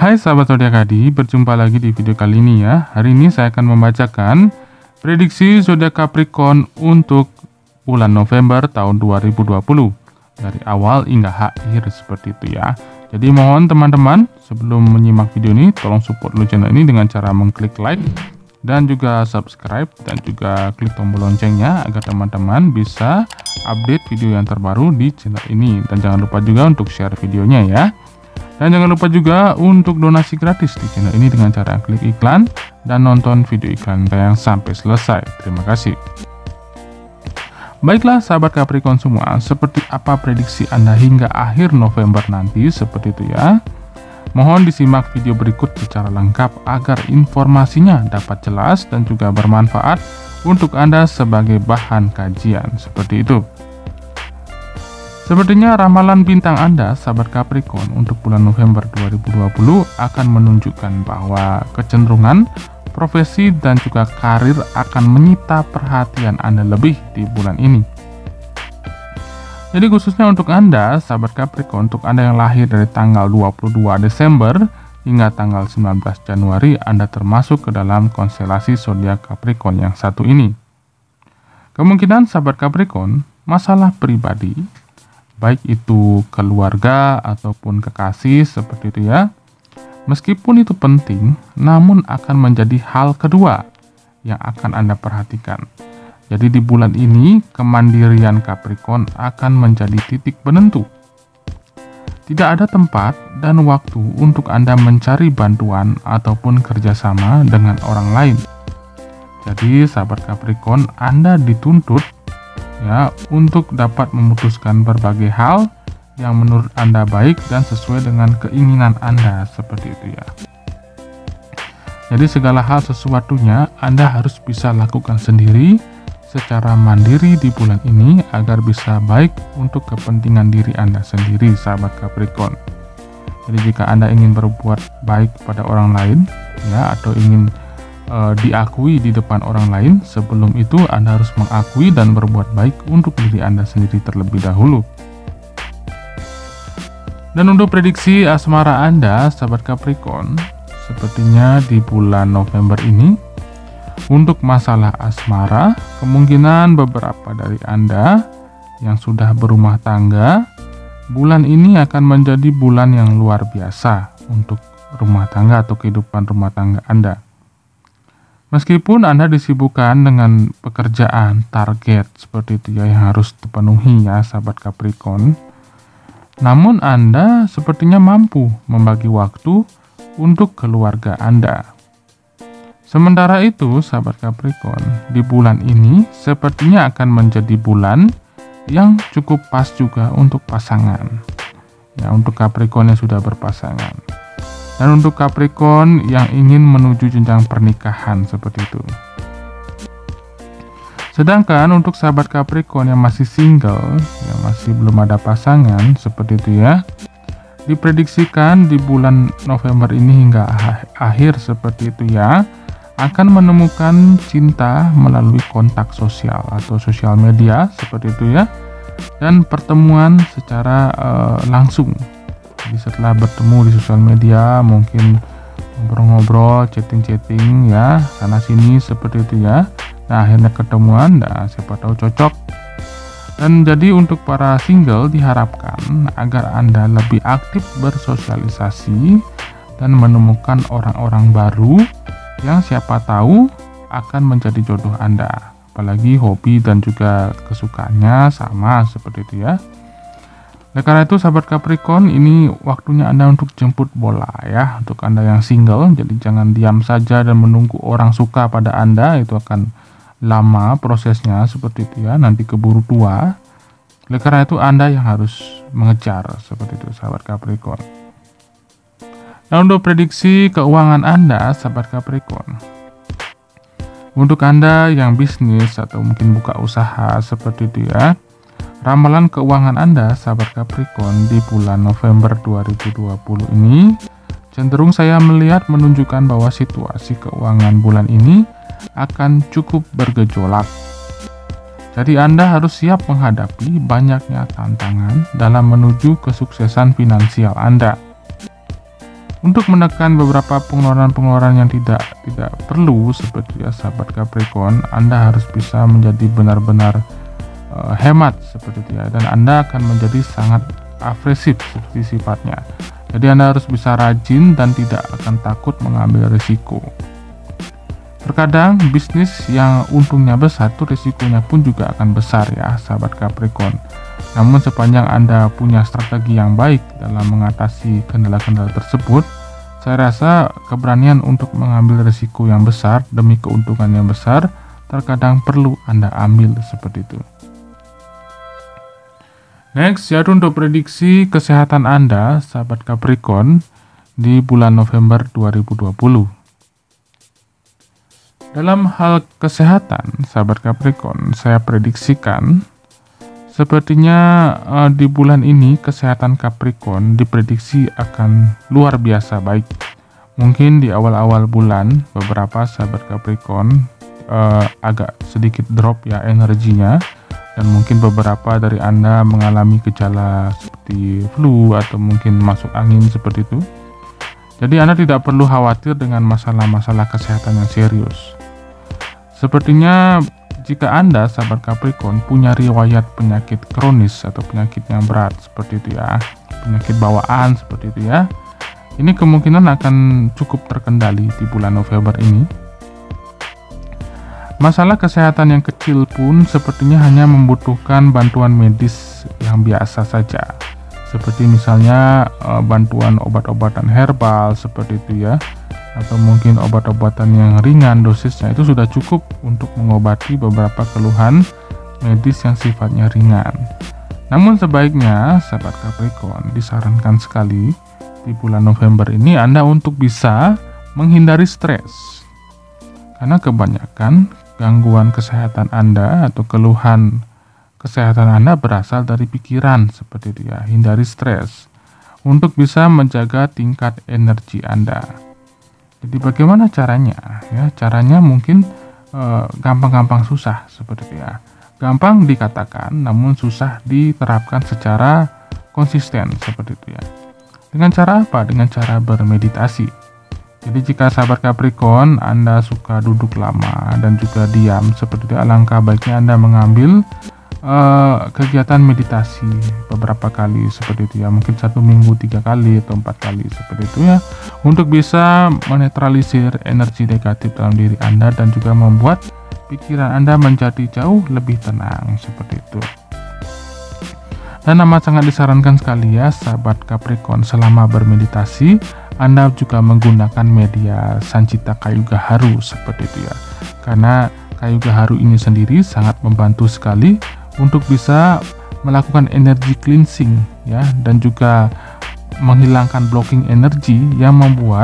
Hai sahabat zodiak Adi, berjumpa lagi di video kali ini ya. Hari ini saya akan membacakan prediksi zodiak Capricorn untuk bulan November tahun 2020 dari awal hingga akhir seperti itu ya. Jadi mohon teman-teman sebelum menyimak video ini tolong support dulu channel ini dengan cara mengklik like dan juga subscribe dan juga klik tombol loncengnya agar teman-teman bisa update video yang terbaru di channel ini. Dan jangan lupa juga untuk share videonya ya. Dan jangan lupa juga untuk donasi gratis di channel ini dengan cara klik iklan dan nonton video iklan yang sampai selesai. Terima kasih. Baiklah sahabat Capricorn semua, seperti apa prediksi Anda hingga akhir November nanti seperti itu ya. Mohon disimak video berikut secara lengkap agar informasinya dapat jelas dan juga bermanfaat untuk Anda sebagai bahan kajian seperti itu. Sepertinya ramalan bintang Anda, sahabat Capricorn, untuk bulan November 2020 akan menunjukkan bahwa kecenderungan profesi dan juga karir akan menyita perhatian Anda lebih di bulan ini. Jadi khususnya untuk Anda, sahabat Capricorn, untuk Anda yang lahir dari tanggal 22 Desember hingga tanggal 19 Januari, Anda termasuk ke dalam konstelasi zodiak Capricorn yang satu ini. Kemungkinan sahabat Capricorn, masalah pribadi, baik itu keluarga ataupun kekasih seperti itu ya. Meskipun itu penting, namun akan menjadi hal kedua yang akan Anda perhatikan. Jadi di bulan ini, kemandirian Capricorn akan menjadi titik penentu. Tidak ada tempat dan waktu untuk Anda mencari bantuan ataupun kerjasama dengan orang lain. Jadi sahabat Capricorn, Anda dituntut ya untuk dapat memutuskan berbagai hal yang menurut Anda baik dan sesuai dengan keinginan Anda seperti itu ya. Jadi segala hal sesuatunya Anda harus bisa lakukan sendiri secara mandiri di bulan ini agar bisa baik untuk kepentingan diri Anda sendiri sahabat Capricorn. Jadi jika Anda ingin berbuat baik pada orang lain ya, atau ingin diakui di depan orang lain, sebelum itu Anda harus mengakui dan berbuat baik untuk diri Anda sendiri terlebih dahulu. Dan untuk prediksi asmara Anda, sahabat Capricorn, sepertinya di bulan November ini, untuk masalah asmara, kemungkinan beberapa dari Anda yang sudah berumah tangga, bulan ini akan menjadi bulan yang luar biasa untuk rumah tangga atau kehidupan rumah tangga Anda. Meskipun Anda disibukkan dengan pekerjaan, target seperti itu ya yang harus dipenuhi ya sahabat Capricorn, namun Anda sepertinya mampu membagi waktu untuk keluarga Anda. Sementara itu sahabat Capricorn, di bulan ini sepertinya akan menjadi bulan yang cukup pas juga untuk pasangan. Ya, untuk Capricorn yang sudah berpasangan. Dan untuk Capricorn yang ingin menuju jenjang pernikahan seperti itu. Sedangkan untuk sahabat Capricorn yang masih single, yang masih belum ada pasangan seperti itu ya, diprediksikan di bulan November ini hingga akhir seperti itu ya, akan menemukan cinta melalui kontak sosial atau sosial media seperti itu ya, dan pertemuan secara langsung. Jadi setelah bertemu di sosial media mungkin ngobrol-ngobrol, chatting-chatting ya sana sini seperti itu ya. Nah akhirnya ketemuan, nah siapa tahu cocok. Dan jadi untuk para single diharapkan agar Anda lebih aktif bersosialisasi dan menemukan orang-orang baru yang siapa tahu akan menjadi jodoh Anda. Apalagi hobi dan juga kesukaannya sama seperti itu ya. Oleh karena itu sahabat Capricorn, ini waktunya Anda untuk jemput bola ya, untuk Anda yang single. Jadi jangan diam saja dan menunggu orang suka pada Anda, itu akan lama prosesnya seperti itu ya, nanti keburu tua. Oleh karena itu Anda yang harus mengejar seperti itu sahabat Capricorn. Nah untuk prediksi keuangan Anda sahabat Capricorn, untuk Anda yang bisnis atau mungkin buka usaha seperti itu ya, ramalan keuangan Anda, sahabat Capricorn, di bulan November 2020 ini cenderung saya melihat menunjukkan bahwa situasi keuangan bulan ini akan cukup bergejolak. Jadi Anda harus siap menghadapi banyaknya tantangan dalam menuju kesuksesan finansial Anda. Untuk menekan beberapa pengeluaran-pengeluaran yang tidak perlu seperti ya sahabat Capricorn, Anda harus bisa menjadi benar-benar hemat seperti itu ya, dan Anda akan menjadi sangat agresif seperti sifatnya. Jadi Anda harus bisa rajin dan tidak akan takut mengambil risiko. Terkadang bisnis yang untungnya besar itu risikonya pun juga akan besar ya sahabat Capricorn. Namun sepanjang Anda punya strategi yang baik dalam mengatasi kendala-kendala tersebut, saya rasa keberanian untuk mengambil risiko yang besar demi keuntungan yang besar terkadang perlu Anda ambil seperti itu. Next, yaitu untuk prediksi kesehatan Anda sahabat Capricorn di bulan November 2020. Dalam hal kesehatan, sahabat Capricorn, saya prediksikan sepertinya di bulan ini kesehatan Capricorn diprediksi akan luar biasa baik. Mungkin di awal-awal bulan beberapa sahabat Capricorn agak sedikit drop ya energinya, dan mungkin beberapa dari Anda mengalami gejala seperti flu atau mungkin masuk angin seperti itu. Jadi Anda tidak perlu khawatir dengan masalah-masalah kesehatan yang serius. Sepertinya jika Anda sahabat Capricorn punya riwayat penyakit kronis atau penyakit yang berat seperti itu ya, penyakit bawaan seperti itu ya, ini kemungkinan akan cukup terkendali di bulan November ini. Masalah kesehatan yang kecil pun sepertinya hanya membutuhkan bantuan medis yang biasa saja, seperti misalnya bantuan obat-obatan herbal seperti itu ya, atau mungkin obat-obatan yang ringan dosisnya itu sudah cukup untuk mengobati beberapa keluhan medis yang sifatnya ringan. Namun sebaiknya sahabat Capricorn disarankan sekali di bulan November ini Anda untuk bisa menghindari stres, karena kebanyakan gangguan kesehatan Anda atau keluhan kesehatan Anda berasal dari pikiran seperti itu ya. Hindari stres untuk bisa menjaga tingkat energi Anda. Jadi bagaimana caranya? Ya, caranya mungkin gampang-gampang susah seperti itu ya. Gampang dikatakan, namun susah diterapkan secara konsisten seperti itu ya. Dengan cara apa? Dengan cara bermeditasi. Jadi jika sahabat Capricorn Anda suka duduk lama dan juga diam seperti itu, alangkah baiknya Anda mengambil kegiatan meditasi beberapa kali seperti itu ya, mungkin 1 minggu 3 kali atau 4 kali seperti itu ya, untuk bisa menetralisir energi negatif dalam diri Anda dan juga membuat pikiran Anda menjadi jauh lebih tenang seperti itu. Dan amat sangat disarankan sekali ya sahabat Capricorn, selama bermeditasi Anda juga menggunakan media Sancita Kayu Gaharu seperti itu ya, karena kayu gaharu ini sendiri sangat membantu sekali untuk bisa melakukan energi cleansing ya, dan juga menghilangkan blocking energi yang membuat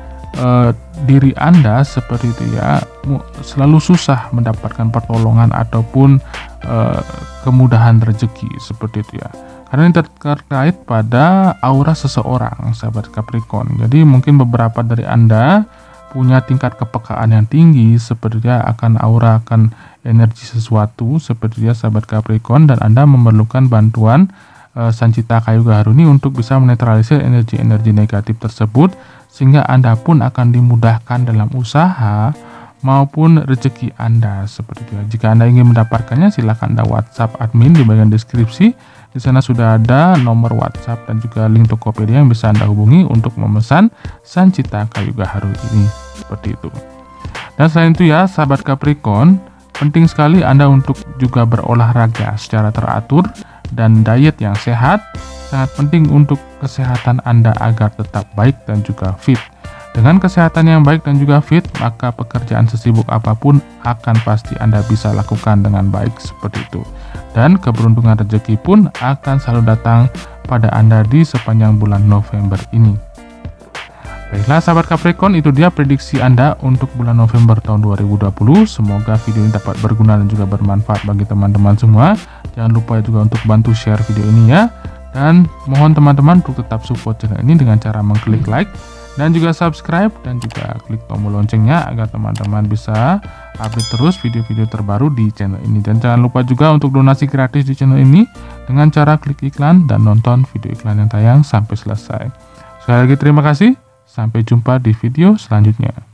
diri Anda seperti itu ya selalu susah mendapatkan pertolongan ataupun kemudahan rezeki seperti itu ya. Karena ini terkait pada aura seseorang sahabat Capricorn. Jadi mungkin beberapa dari Anda punya tingkat kepekaan yang tinggi seperti dia akan aura, akan energi sesuatu seperti dia sahabat Capricorn, dan Anda memerlukan bantuan Sancita Kayu Gaharu ini untuk bisa menetralisir energi-energi negatif tersebut, sehingga Anda pun akan dimudahkan dalam usaha maupun rezeki Anda seperti itu. Jika Anda ingin mendapatkannya, silakan Anda WhatsApp admin di bagian deskripsi. Di sana sudah ada nomor WhatsApp dan juga link Tokopedia yang bisa Anda hubungi untuk memesan Sancita Kayu Gaharu ini seperti itu. Dan selain itu ya sahabat Capricorn, penting sekali Anda untuk juga berolahraga secara teratur dan diet yang sehat. Sangat penting untuk kesehatan Anda agar tetap baik dan juga fit. Dengan kesehatan yang baik dan juga fit, maka pekerjaan sesibuk apapun akan pasti Anda bisa lakukan dengan baik seperti itu. Dan keberuntungan rezeki pun akan selalu datang pada Anda di sepanjang bulan November ini. Baiklah sahabat Capricorn, itu dia prediksi Anda untuk bulan November tahun 2020. Semoga video ini dapat berguna dan juga bermanfaat bagi teman-teman semua. Jangan lupa juga untuk bantu share video ini ya. Dan mohon teman-teman untuk tetap support channel ini dengan cara mengklik like dan juga subscribe dan juga klik tombol loncengnya agar teman-teman bisa update terus video-video terbaru di channel ini. Dan jangan lupa juga untuk donasi gratis di channel ini dengan cara klik iklan dan nonton video iklan yang tayang sampai selesai. Sekali lagi terima kasih. Sampai jumpa di video selanjutnya.